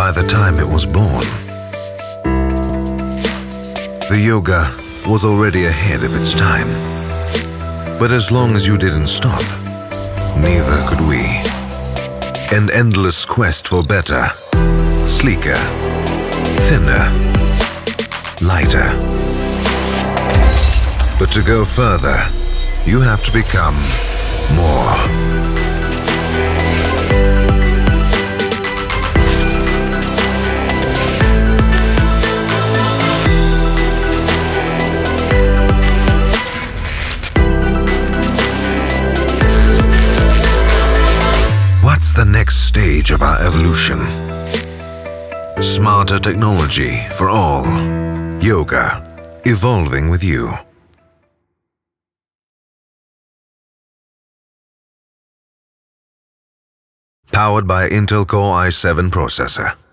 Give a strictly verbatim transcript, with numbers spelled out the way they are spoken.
by the time it was born, the Yoga was already ahead of its time. But as long as you didn't stop, neither could we. An endless quest for better, sleeker, thinner, lighter. But to go further, you have to become more. What's the next stage of our evolution? Smarter technology for all. Yoga, evolving with you. Powered by Intel Core i seven processor.